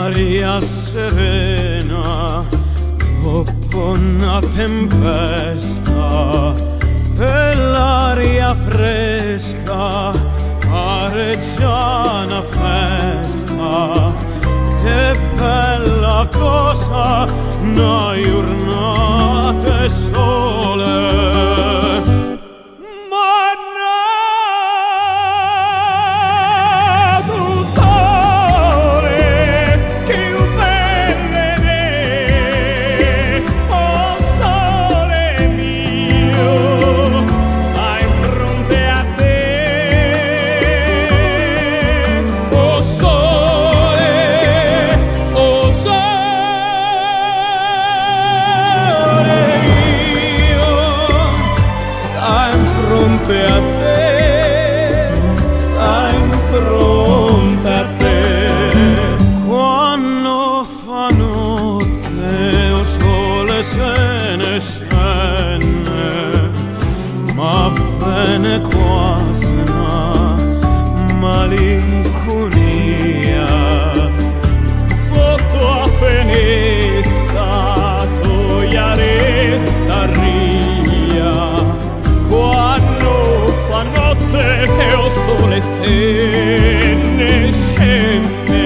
aria serena dopo una tempesta e l'aria fresca pare già una festa. Che bella cosa una giornata e sole. Quasi una malinconia sotto a finestra toia resta ria quando fa notte e o sole se ne scende.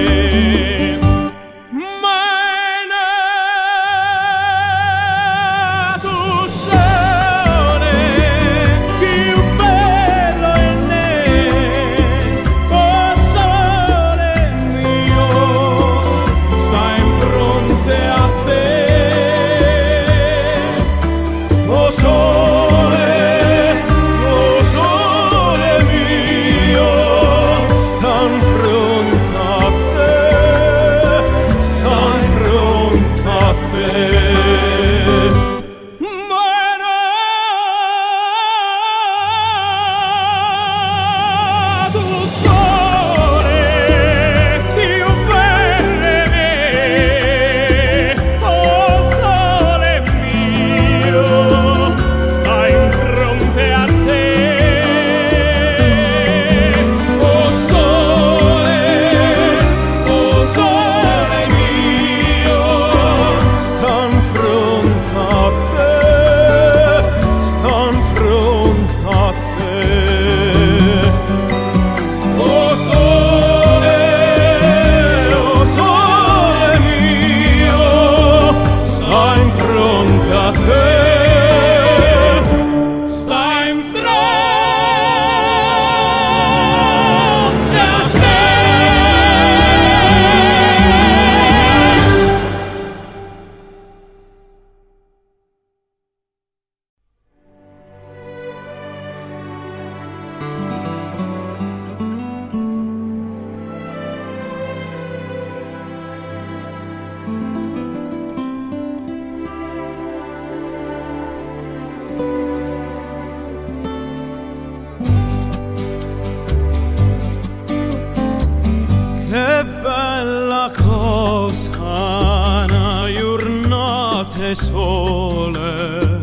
Sole,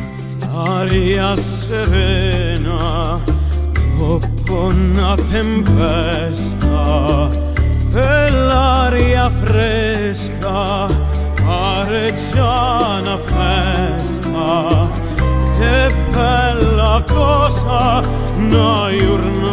aria serena dopo una tempesta e l'aria fresca pare già una festa. Che bella cosa una giornata